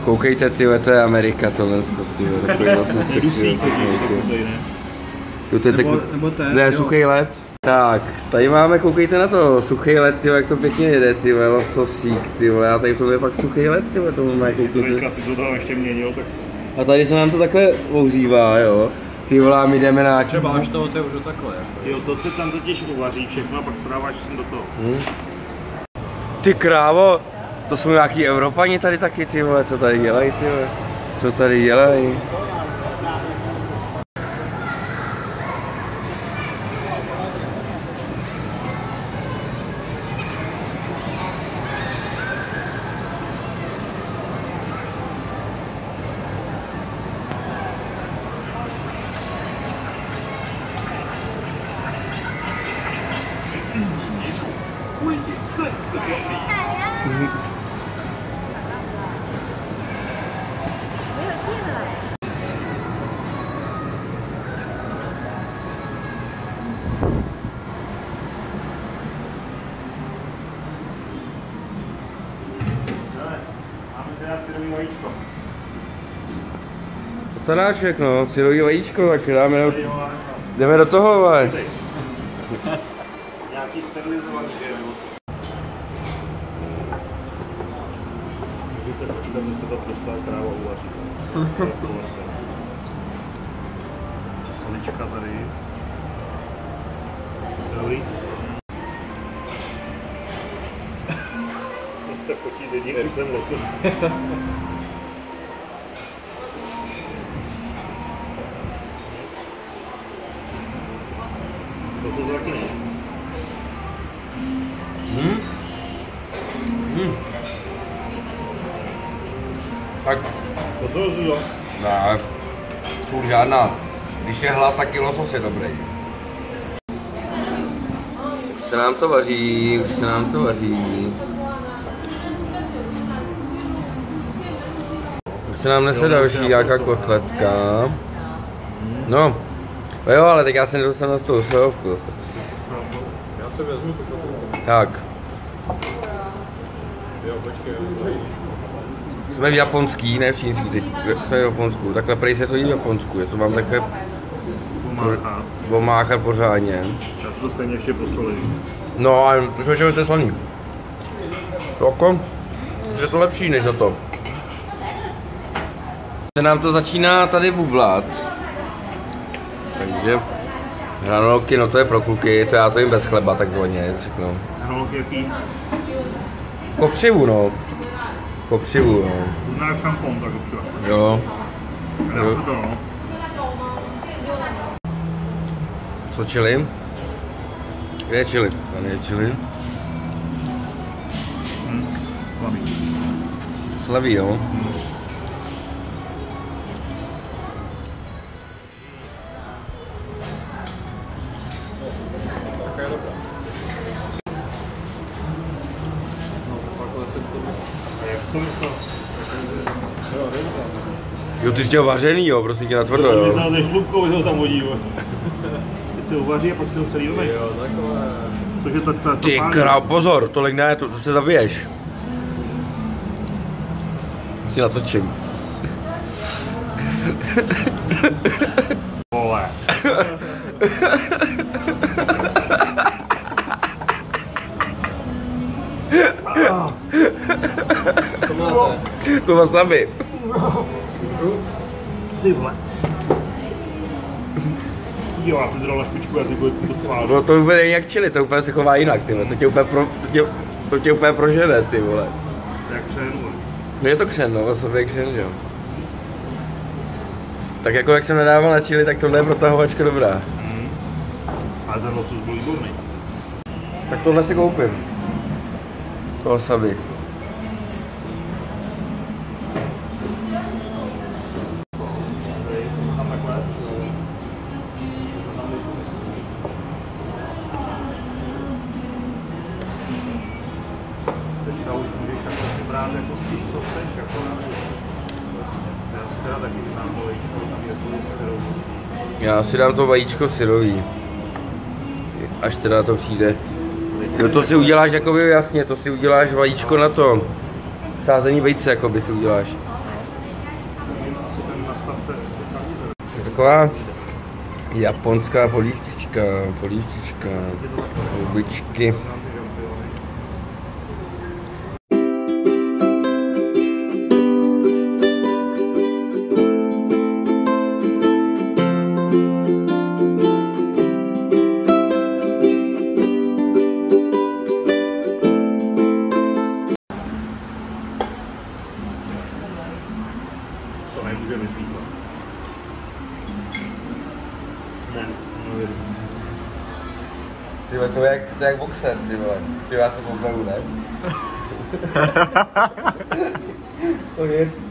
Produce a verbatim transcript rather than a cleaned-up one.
Koukejte, tyhle, to je Amerika, tohle, tyhle, takový vlastně Nedusí to, jo, to je nebo, takový, nebo ten, ne, jo. suchý led. Tak, tady máme, koukejte na to, suchý led, tyhle, jak to pěkně jede, tyhle, lososík, tyhle, a tady v tom je fakt suchý led, tyhle, tomu má koukejte. Si to tam ještě měnil, tak A tady se nám to takhle ohřívá, jo. Ty volá, my jdeme na... Třeba až toho, to je už takhle. Jo, to se tam totiž uvaří všechno a pak stráváš sem do toho. Hmm. Ty krávo, to jsou nějaký Evropani tady taky, ty vole, co tady dělají, ty vole. Co tady dělají? Tanáček, no, syrový vajíčko, tak dáme do... Jdeme do toho, ale. Nějaký sterilizovaný, že jo, nebo co? Můžete počkat, že se ta prostá kráva uvaří. Solička tady. Dobrý. To fotí s jedním kusem losos. To jsou taky ne. Hmm? Hmm. Tak. To jsou zůzo. Ne, sůl žádná. Když je hlad, tak i losos je dobrý. Už se nám to vaří, už se nám to vaří. Už se nám nese další nějaká kotletka. No. Jo, ale tak já se nedostanu na tu sojovku zase. Já se vezmu tu kopu. Tak. Jo, počkej. Jsme v japonský, ne v čínský, teď jsme v Japonsku. Takhle prej se to jí v Japonsku, je to mám takhle pomáchat pořádně. Já si to stejně ještě posolím. No a to je to slaný. To jako, je to lepší než na to. Se nám to začíná tady bublat. Takže hranolky, no to je pro kluky, to já to jim bez chleba takzvaně řeknu. Hranolky jaký? Kopřivu, no. Kopřivu, no. Znáš šampon, tak kopřiva. Jo. Dá jo. se to, no. Co chili? Kde je chili? Tady je chili. Hm, slaví. Slaví, jo. Jo, ty jsi dělal vařený, jo, prosím tě, natvrdo, jo. Když se ze šlupkou, že ho tam hodí, jo. Teď se uvaří a pak si ho celý domeš. Jo, takové. Což je ta, ta, Ty král, pozor, tolik ne, to, to se zabiješ. Si natočím. Vole. To máte. To wasabi. Ty vole. Jo, a ty dal na špičku jazyku, to tvář. No to úplně není jak chili, to úplně se chová jinak, ty vole. To tě úplně, pro, to tě, to tě úplně prožene, ty vole. Jak křen, vole. No je to křen, no, wasabi je křen, jo. Tak jako jak jsem nedával na chili, tak tohle je protahovačka dobrá. Mm. Ale ten losos byl výborný. Tak tohle si koupím. To wasabi. Teďka už můžeš takhle si brát jako spíš co chceš, jako já si teda taky znám to vajíčko, tam je to syrový. Já si dám to vajíčko syrový. Až teda to přijde. Jo, to si uděláš jakoby jasně, to si uděláš vajíčko na to. Sázení vejce jakoby si uděláš. taková japonská polívčička, polívčička, houbičky. To nemůže vypít. Ne, nevěřím. Ty vole, to je jak, to je jak boxer, ty vole. Ty já jsem opravdu, ne? To je